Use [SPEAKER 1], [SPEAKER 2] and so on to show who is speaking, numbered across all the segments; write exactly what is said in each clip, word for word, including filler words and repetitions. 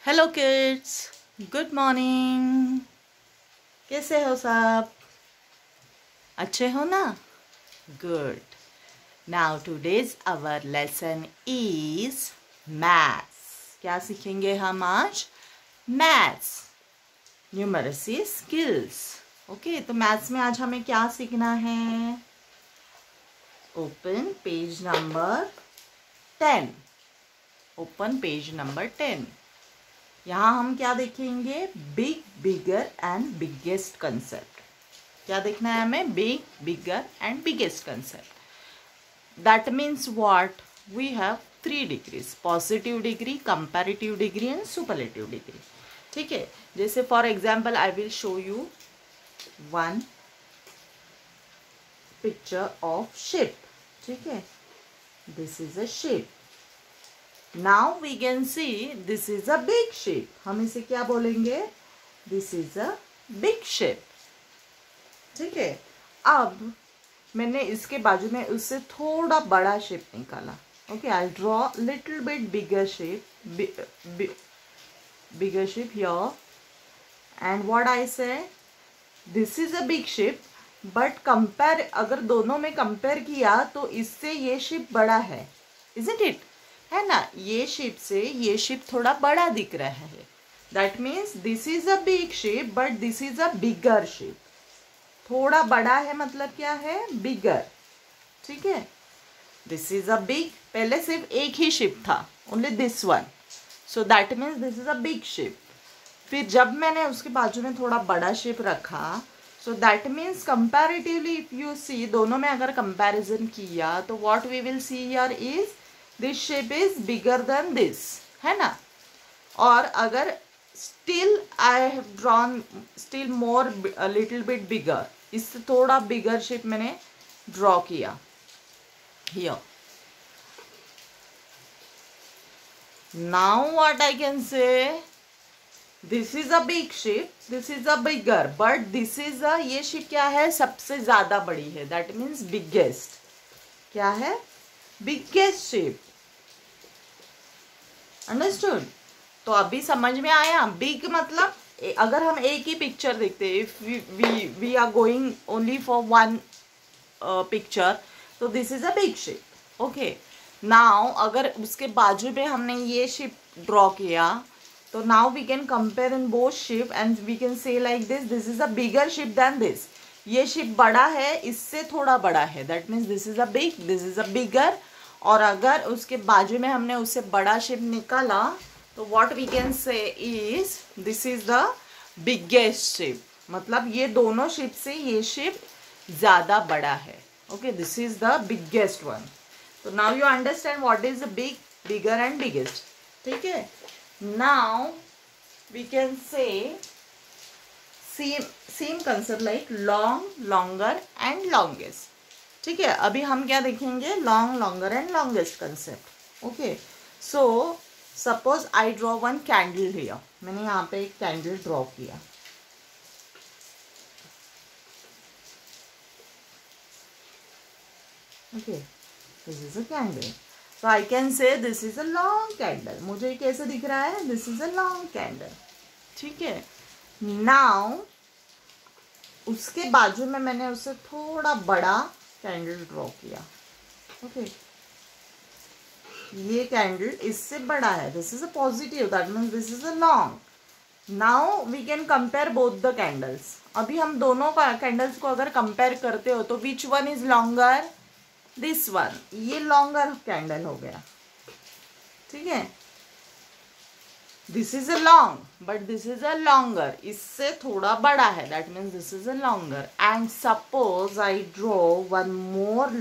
[SPEAKER 1] Hello kids, good morning. कैसे हो सब? अच्छे हो ना? Good. Now today's our lesson is maths. क्या सीखेंगे हम आज? Maths, numeracy skills. ओके, तो मैथ्स में आज हमें क्या सीखना है? Open page number ten. Open page number ten. यहाँ हम क्या देखेंगे? Big, bigger and biggest concept. क्या देखना है हमें? Big, bigger and biggest concept. That means what? We have three degrees, positive degree, comparative degree and superlative degree. ठीक है, जैसे for example I will show you one picture of ship. ठीक है, this is a ship. Now we can see this is a big ship. हम इसे क्या बोलेंगे? This is a big ship. ठीक है, अब मैंने इसके बाजू में उससे थोड़ा बड़ा शेप निकाला. Okay, I draw little bit bigger shape, bigger shape here. And what I say, this is a big shape, but compare, अगर दोनों में कंपेयर किया तो इससे ये शेप बड़ा है, इजंट इट? है ना? ये शेप से ये शेप थोड़ा बड़ा दिख रहा है. That means this is a big shape but this is a bigger shape. थोड़ा बड़ा है मतलब क्या है? बिगर. ठीक है, दिस इज अ बिग, पहले सिर्फ एक ही शेप था, only this one, so that means this is a big shape. फिर जब मैंने उसके बाजू में थोड़ा बड़ा शेप रखा, so that means comparatively if you see, दोनों में अगर कंपैरिजन किया तो what we will see here is this shape is bigger than this, है ना? और अगर still I have drawn still more little bit bigger, इससे थोड़ा बिगर शेप मैंने ड्रॉ किया here. Now what I can say, this is a big shape, this is a bigger, but this is a, ये shape क्या है? सबसे ज्यादा बड़ी है. That means biggest. क्या है? Biggest shape. अंडरस्टूड? तो अभी समझ में आया? बिग मतलब अगर हम एक ही पिक्चर देखते हैं, if we we are going only for one picture, तो this is a big shape. Okay, now अगर उसके बाजू में हमने ये शेप ड्रॉ किया, तो now we can compare in both shape and we can say like this, this is a bigger shape than this. ये शेप बड़ा है, इससे थोड़ा बड़ा है, that means this is a big, this is a bigger. और अगर उसके बाजू में हमने उससे बड़ा शेप निकाला, तो what we can say is this is the biggest shape. मतलब ये दोनों शेप से ये शेप ज्यादा बड़ा है. Okay, this is the biggest one. तो now you understand what is the big, bigger and biggest. ठीक है, now we can say same same concept like long, longer and longest. ठीक है, अभी हम क्या देखेंगे? Long, longer and longest concept. Okay, so suppose I draw one candle here. मैंने यहाँ पे एक कैंडल ड्रॉ किया. Okay, this is a candle. So I can say this is a long candle. मुझे कैसे दिख रहा है? This is a long candle. ठीक है, नाउ उसके बाजू में मैंने उससे थोड़ा बड़ा कैंडल ड्रॉ किया. ओके, ये कैंडल इससे बड़ा है, this is a positive, that means this is a long. Now we can compare both the candles. अभी हम दोनों कैंडल्स को अगर कंपेयर करते हो तो which one is longer? This one. ये लॉन्गर कैंडल हो गया. ठीक है, this is a long but this is a longer, इससे थोड़ा बड़ा है, that means this is a longer. And suppose I draw one more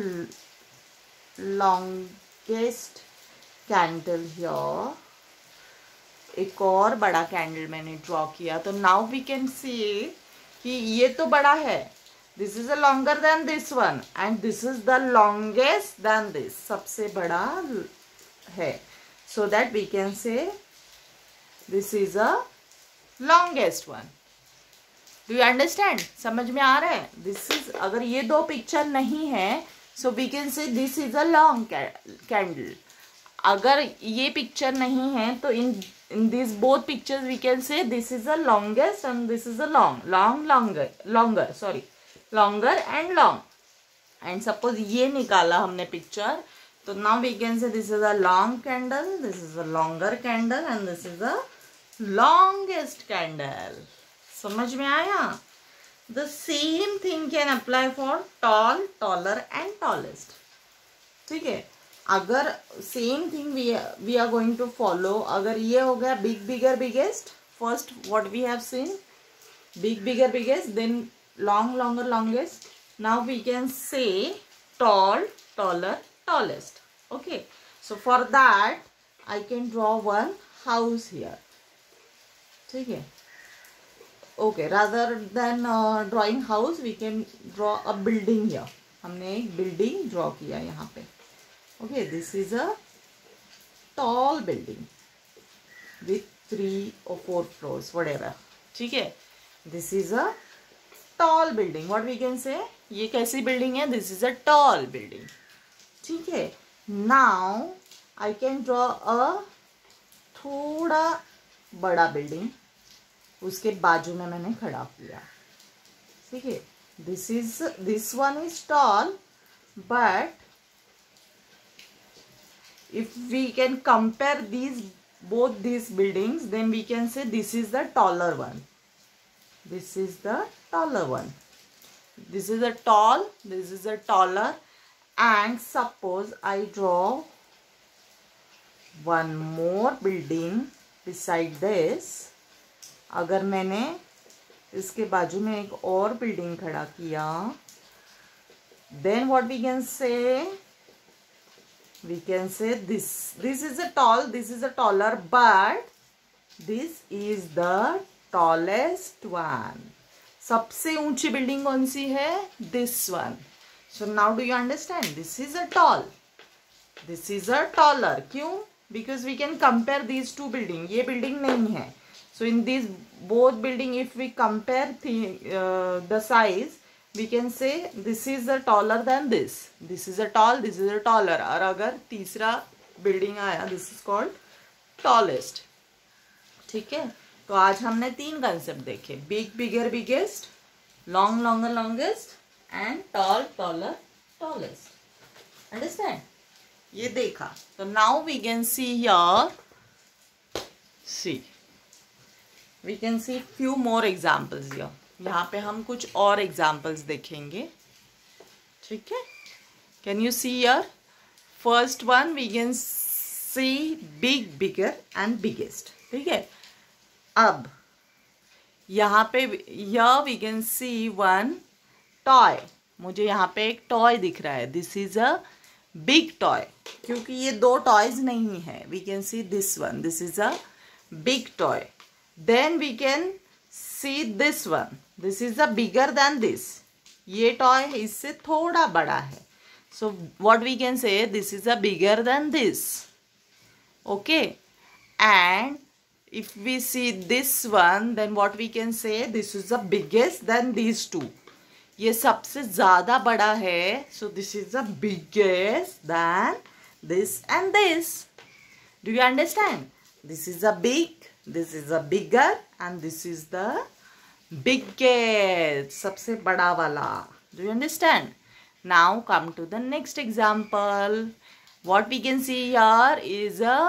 [SPEAKER 1] longest candle here. एक और बड़ा कैंडल मैंने ड्रॉ किया. तो नाउ वी कैन सी कि ये तो बड़ा है, this is a longer than this one and this is the longest than this, सबसे बड़ा है. So that we can say this is a longest one. Do you understand? समझ में आ रहा है? दिस इज, अगर ये दो पिक्चर नहीं है, so we can say this is a long candle. अगर ये पिक्चर नहीं है तो in in this both pictures we can say this is the longest and this is the long long longer longer sorry longer and long. And suppose ये निकाला हमने picture, तो now we can say this is a long candle, this is a longer candle and this is a longest candle. समझ में आया? The same thing can apply for tall, taller and tallest. ठीक है, अगर same thing we we are going to follow, अगर ये हो गया big bigger biggest, first what we have seen big bigger biggest, then long longer longest, now we can say tall, taller, tallest. Okay, so for that I can draw one house here. ठीक है, okay, rather than drawing house we can draw a building here. हमने एक building draw किया यहाँ पे। Okay, this is a tall building with three or four floors, whatever. ठीक है, this is a tall building. What we can say? ये कैसी building है? This is a tall building. ठीक है, now I can draw a थोड़ा बड़ा building. उसके बाजू में मैंने खड़ा किया। ठीक है, this is this one is tall, but if we can compare these both these buildings, then we can say this is the taller one, this is the taller one, this is a tall, this is a taller. And suppose I draw one more building beside this, अगर मैंने इसके बाजू में एक और building खड़ा किया, then what we can say, we can say this this is a tall, this is a taller, but this is the tallest one. सबसे ऊंची बिल्डिंग कौन सी है? This one. So now do you understand? This is a tall, this is a taller. क्यों? Because we can compare these two building. ये building नहीं है, so in these both building if we compare the uh, the size, we can say this is a taller than this, this is a tall, this is a taller. और अगर तीसरा building आया, this is called tallest. ठीक है, तो आज हमने तीन कंसेप्ट देखे, big bigger biggest, long longer longest and tall taller tallest. Understand? ये देखा, तो now we can see here, see we can see few more examples here. यहाँ पे हम कुछ और एग्जाम्पल्स देखेंगे। ठीक है, can you see here? First one we can see big bigger and biggest. ठीक है, अब यहाँ पे यहाँ we can see one toy. मुझे यहाँ पे एक टॉय दिख रहा है, this is a big toy, क्योंकि ये दो टॉयज नहीं है। We can see this one, this is a big toy. Then we can see this one, this is a bigger than this, ये टॉय इससे थोड़ा बड़ा है, so what we can say, this is a bigger than this. Okay, and if we see this one, then what we can say, this is the biggest than these two, ये सबसे ज्यादा बड़ा है, so this is the biggest than this and this. Do you understand? This is a big, this is a bigger and this is the biggest, सबसे बड़ा वाला. Do you understand? Now come to the next example. What we can see here is a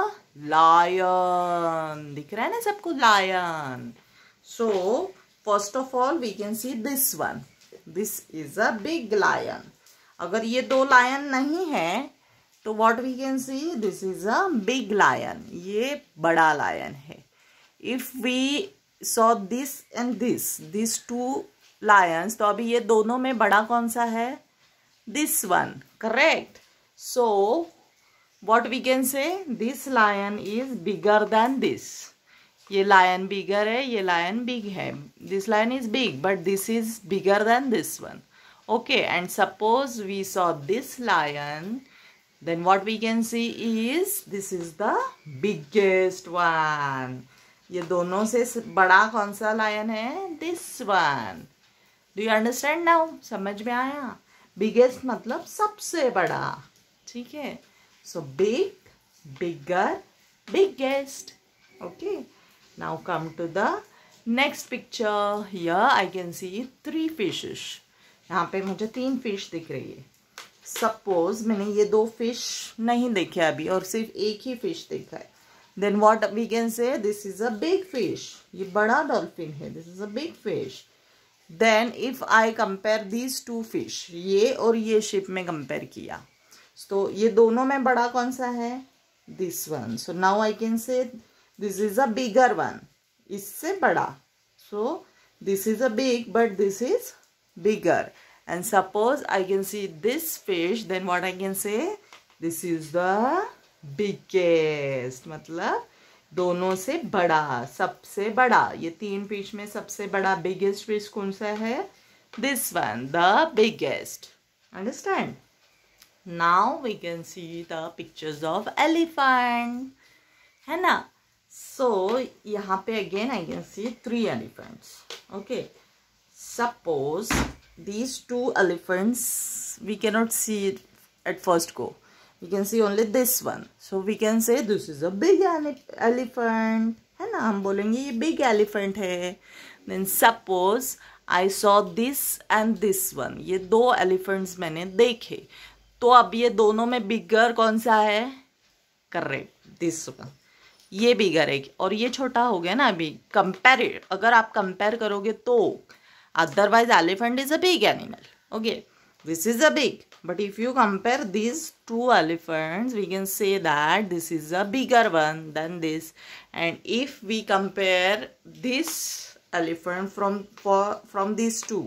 [SPEAKER 1] lion. दिख रहा है ना सबको lion. So first of all we can see this one. This is a big lion. अगर ये दो lion नहीं है तो what we can see, this is a big lion. ये बड़ा lion है. If we saw this and this, these two lions, तो अभी ये दोनों में बड़ा कौन सा है? This one, correct? So what we can say, this lion is bigger than this. ये lion bigger है, ये lion big है. This lion is big, but this is bigger than this one. Okay, and suppose we saw this lion, then what we can see is this is the biggest one. ये दोनों से बड़ा कौन सा lion है? This one. Do you understand now? समझ में आया? बिगेस्ट मतलब सबसे बड़ा. ठीक है, so big bigger, biggest. Okay, now come to the next picture. Here I can see three fishes. यहाँ पे मुझे तीन फिश दिख रही है. सपोज मैंने ये दो फिश नहीं देखे अभी और सिर्फ एक ही फिश देखा है. Then what we can say, this is a big fish. ये बड़ा डॉल्फिन है. This is a big fish. Then if I compare these two fish, ये और ये शिप में कंपेयर किया तो ये दोनों में बड़ा कौन सा है? This one. So now I can say this is a bigger one. इससे बड़ा. So this is a big but this is bigger. And suppose I can see this fish, then what I can say, this is the biggest. मतलब दोनों से बड़ा, सबसे बड़ा. ये तीन फिश में सबसे बड़ा biggest fish कौन सा है? This one, the biggest. Understand? Now we can see the pictures of elephant. है ना? So यहाँ पे again I can see three elephants. Okay. Suppose these two elephants, we cannot see it at first go. We can see only this one. So we can say this is a big elephant. है ना, हम बोलेंगे ये big elephant है. Then suppose I saw this and this one. ये दो elephants मैंने देखे. तो अब ये दोनों में bigger कौन सा है? Correct, this one. ये bigger है और ये छोटा हो गया ना अभी. Compare, अगर आप compare करोगे तो otherwise elephant is a big animal. Okay, this is a big, but if you compare these two elephants we can say that this is a bigger one than this. And if we compare this elephant from for from these two,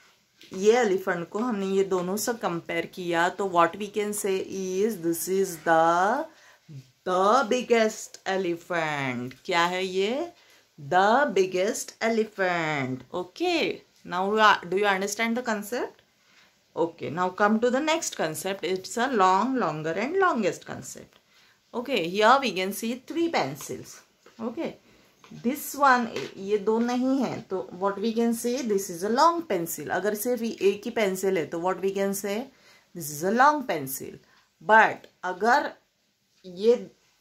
[SPEAKER 1] ये elephant को हमने ये दोनों से compare किया तो what we can say is this is the the biggest elephant. क्या है ये? The biggest elephant. Okay. Now, do you understand the concept? Okay, now come to the next concept. It's a long, longer and longest concept. Okay, here we can see three pencils. Okay, this one, ये दो नहीं है तो what we can say, this is a long pencil. अगर सिर्फ एक ही pencil है तो what we can say, this is a long pencil. But अगर ये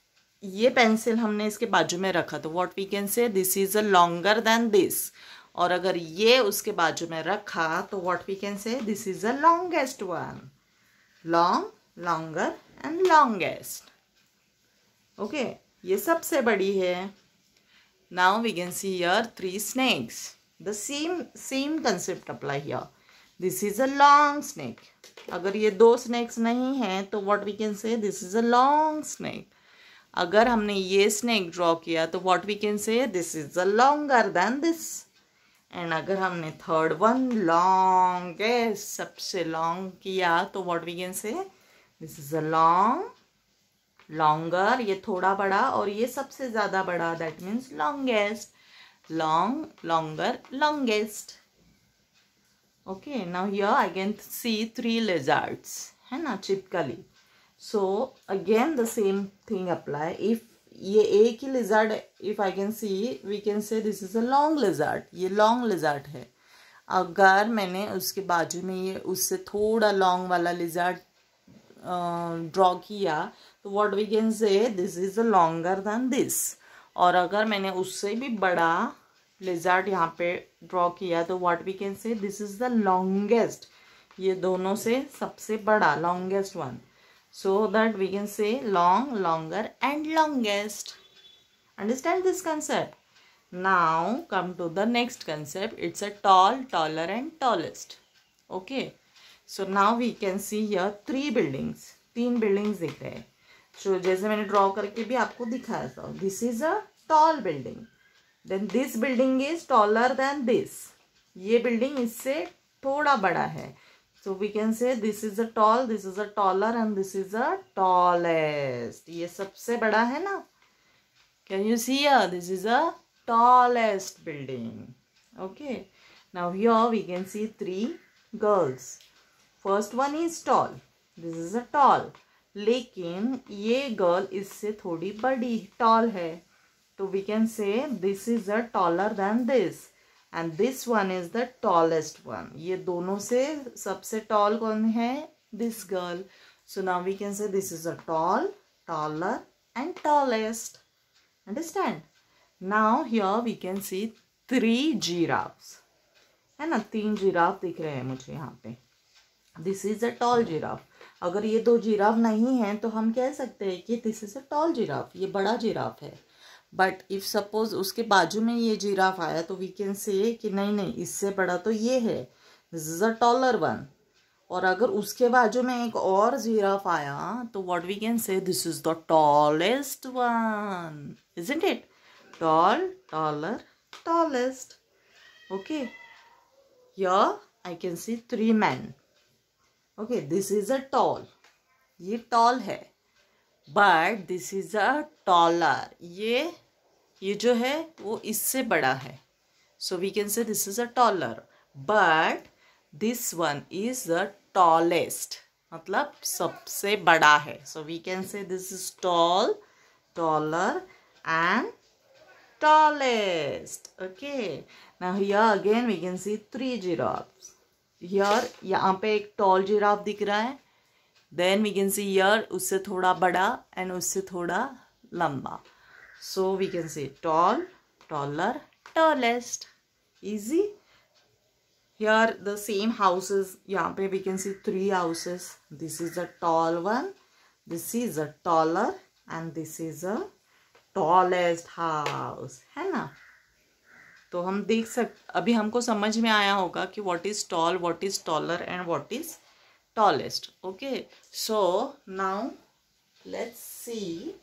[SPEAKER 1] ये pencil हमने इसके बाजू में रखा तो what we can say, this is a longer than this. और अगर ये उसके बाजू में रखा तो what we can say, this is the longest one. Long, longer and longest. Okay, ये सबसे बड़ी है. Now we can see here three snakes. The same same concept apply here. This is a long snake. अगर ये दो snakes नहीं हैं तो what we can say, this is a long snake. अगर हमने ये snake draw किया तो what we can say, this is a longer than this. And अगर हमने थर्ड वन लॉन्गेस्ट सबसे लॉन्ग किया तो what we can say, this is a long, longer ये थोड़ा बड़ा और ये सबसे ज़्यादा बड़ा, that means longest. Long, longer, longest. Okay, now here I can see three lizards. है ना, चिपकली. So again the same thing apply. If ये एक ही lizard, if I can see we can say this is a long lizard. ये long lizard है. अगर मैंने उसके बाजू में ये उससे थोड़ा लॉन्ग वाला लिजर्ड ड्रॉ किया तो what we can say, this is a longer than this. और अगर मैंने उससे भी बड़ा लिजर्ड यहाँ पे ड्रॉ किया तो what we can say, this is the longest. ये दोनों से सबसे बड़ा, longest one. So that we can say long, longer and longest. Understand this concept? Now come to the next concept. It's a tall, taller and tallest. Okay. So now we can see here three buildings. तीन buildings दिख रहे हैं. So जैसे मैंने draw करके भी आपको दिखाया था. This is a tall building. Then this building is taller than this. ये building इससे थोड़ा बड़ा है. So we can say this is a tall, this is a taller and this is a tallest. ये सबसे बड़ा है ना. Can you see here? This is a tallest building. Okay. Now here we can see three girls. First one is tall. This is a tall. लेकिन ये girl इससे थोड़ी बड़ी tall है. तो we can say this is a taller than this. And this one is the tallest one. ये दोनों से सबसे tall कौन है? This girl. So now we can say this is a tall, taller and tallest. Understand? Now here we can see three giraffes. है ना, तीन giraffe दिख रहे हैं मुझे यहाँ पे. This is a tall giraffe. अगर ये दो जिराफ नहीं हैं तो हम कह सकते हैं कि this is a tall giraffe, ये बड़ा जिराफ है. बट इफ सपोज उसके बाजू में ये जिराफ आया तो वी कैन से कि नहीं नहीं इससे बड़ा तो ये है, this is a taller one. और अगर उसके बाजू में एक और जिराफ आया तो what we can say, this is the tallest one. Isn't it? Tall, taller, tallest. Okay, here I can see three men. Okay, this is a tall, ये टॉल है. But this is a taller, ये ये जो है वो इससे बड़ा है. So we can say this is a taller. But this one is the tallest, मतलब सबसे बड़ा है. So we can say this is tall, taller and tallest. Okay, now here again we can see three giraffes. Here यहाँ पे एक tall giraffe दिख रहा है. Then we can see here उससे थोड़ा बड़ा and उससे थोड़ा लंबा. So we can say tall, taller, tallest. Easy. Here the same houses. यहाँ पे we can see three houses. This is a tall one. This is a taller and this is a tallest house. है ना? तो हम देख सक अभी हमको समझ में आया होगा कि what is tall, what is taller and what is tallest. Okay, so now let's see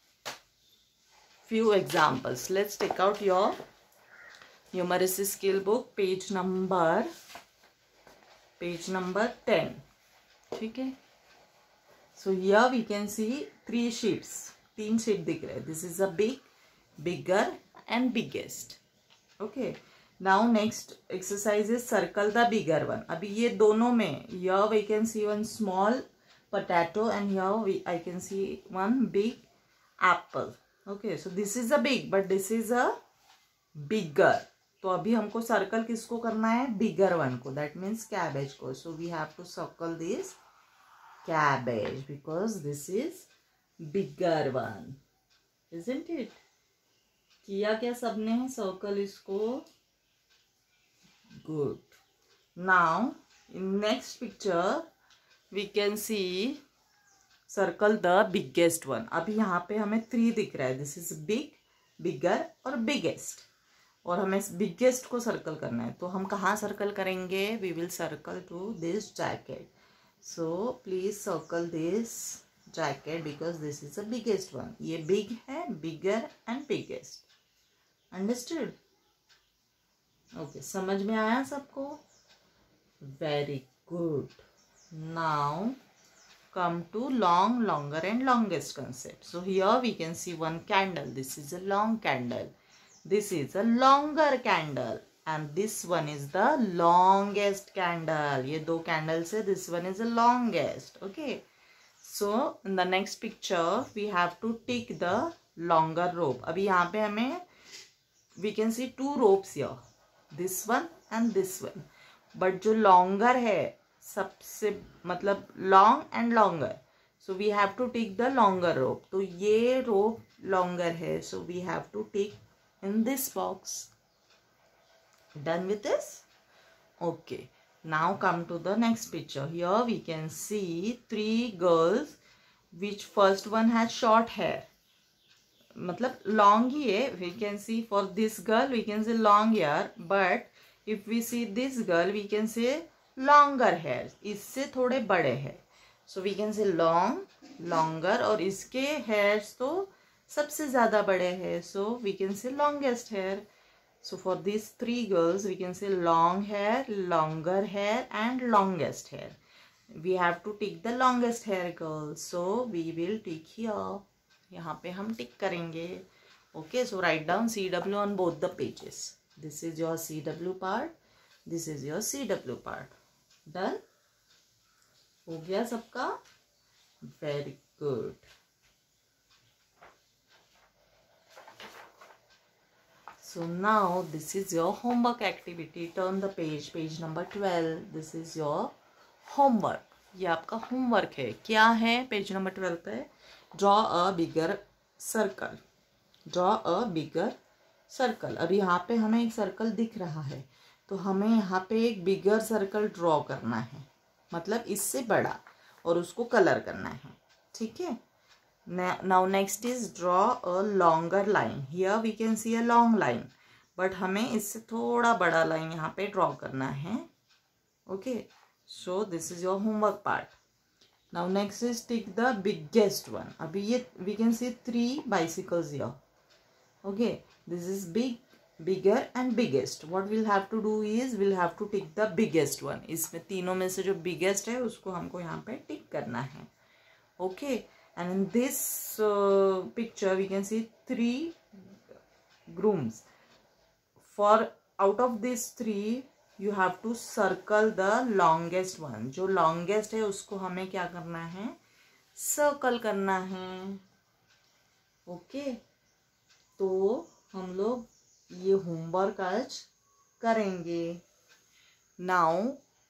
[SPEAKER 1] few examples. Let's take out your numeracy skill book, page number page number ten. ठीक है? So here we can see three sheets. तीन shape दिख रहे हैं. This is a big, bigger and biggest. Okay, now next exercise is circle the bigger one. अभी ये दोनों में here we can see one small potato and here I can see one big apple. Okay, so this is a big but this is a bigger. तो अभी हमको circle किसको करना है? बिगर वन को. दैट मीन्स कैबेज को. So we have to circle this cabbage because this is bigger one. isn't it? किया क्या सबने? सर्कल इसको. Good. Now in next picture we can see circle the biggest one. अभी यहाँ पे हमें थ्री दिख रहा है. दिस इज बिग, बिगर और बिगेस्ट. और हमें बिगेस्ट को सर्कल करना है. तो हम कहाँ सर्कल करेंगे? We will circle to this jacket. So please circle this jacket because this is the biggest one. ये big है, bigger and biggest. Understood? Okay, समझ में आया सबको? Very good. Now come to long, longer and longest concept. So here we can see one candle. This is a long candle. This is a longer candle. And this one is the longest candle. ये दो candles है. This one is the longest. Okay. So in the next picture we have to take the longer rope. अभी यहाँ पे हमें we can see two ropes here, this one and this one. But जो longer है सबसे मतलब long and longer. So we have to take the longer rope. तो ये rope longer है. So we have to take in this box. Done with this? Okay. Now come to the next picture. Here we can see three girls which first one has short hair. मतलब long ही है. We can see for this girl we can say long hair. But if we see this girl we can say longer hair. इससे थोड़े बड़े हैं. So we can say long, longer और इसके hairs तो सबसे ज़्यादा बड़े हैं. So we can say longest hair. So for these three girls we can say long hair, longer hair and longest hair. We have to tick the longest hair girl. So we will tick here. यहाँ पे हम tick करेंगे. Okay, so write down C W on both the pages. This is your C W part. This is your C W part. Done? हो गया सबका? Very good. So now this is your homework activity. Turn the page, page number twelve. This is your homework. ये आपका homework है. क्या है page number twelve पे? Draw a bigger circle, draw a bigger circle. अभी यहाँ पे हमें एक सर्कल दिख रहा है, तो हमें यहाँ पे एक बिगर सर्कल ड्रॉ करना है, मतलब इससे बड़ा, और उसको कलर करना है। ठीक है, now next is draw a longer line. Here we can see a long line, but हमें इससे थोड़ा बड़ा लाइन यहाँ पे ड्रॉ करना है। Okay, so this is your homework part. Now next is take the biggest one. अभी ये we can see three bicycles here. Okay, this is big, bigger and biggest. What we'll have to do is we'll have to take the biggest one. इसमें तीनों में से जो biggest है उसको हमको यहाँ पे टिक करना है. Okay, and in this uh, picture we can see three grooms. For out of these three you have to circle the longest one. जो longest है उसको हमें क्या करना है, सर्कल करना है. Okay okay? तो हम लोग ये होमवर्क आज करेंगे. Now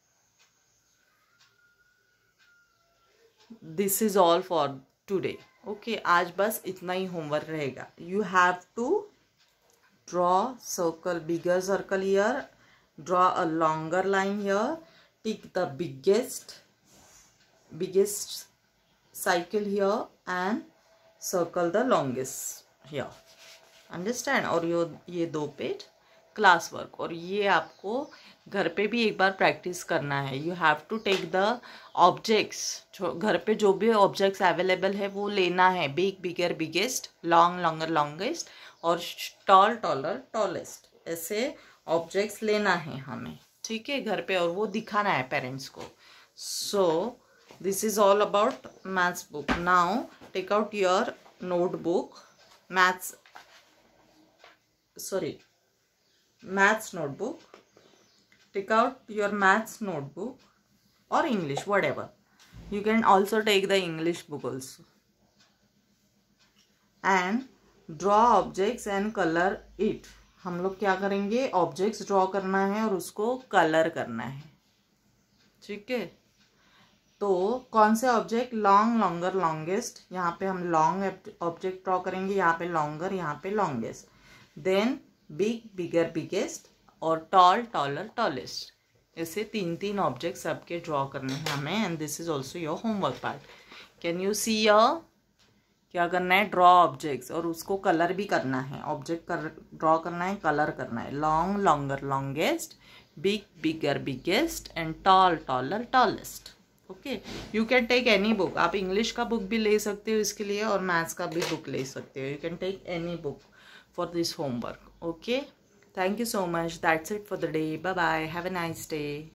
[SPEAKER 1] this is all for today. Okay, आज बस इतना ही होमवर्क रहेगा. You have to draw circle, bigger circle here, draw a longer line here, tick the biggest biggest cycle here and circle the longest here. Understand? और ये ये दो page class work, और ये आपको घर पे भी एक बार प्रैक्टिस करना है. You have to take the objects, घर पे जो भी ऑब्जेक्ट्स अवेलेबल है वो लेना है. Big, bigger, biggest, long, longer, longest, और टॉल, टॉलर, टॉलेस्ट, ऐसे ऑब्जेक्ट्स लेना है हमें. ठीक है, घर पे, और वो दिखाना है पेरेंट्स को. So this is all about maths book. Now take out your notebook, maths sorry maths notebook. Take out your maths notebook or English, whatever. You can also take the English book also. And draw objects and color it. हम लोग क्या करेंगे, objects draw करना है और उसको colour करना है. ठीक है, तो कौन से ऑब्जेक्ट, लॉन्ग, लॉन्गर, लॉन्गेस्ट. यहाँ पे हम लॉन्ग ऑब्जेक्ट ड्रॉ करेंगे, यहाँ पे लॉन्गर, यहाँ पे longest. Then big, bigger, biggest, और टॉल, टॉलर, टॉलेस्ट. ऐसे तीन तीन ऑब्जेक्ट सबके ड्रॉ करने हैं हमें. And this is also your homework part. Can you see your, क्या करना है, ड्रॉ ऑब्जेक्ट्स, और उसको कलर भी करना है. ऑब्जेक्ट कर ड्रॉ करना है, कलर करना है. Long, longer, longest, big, bigger, biggest, and tall, taller, tallest. Okay, you can take any book. आप इंग्लिश का बुक भी ले सकते हो इसके लिए, और मैथ्स का भी बुक ले सकते हो. You can take any book for this homework. Okay, thank you so much. That's it for the day. Bye bye. Have a nice day.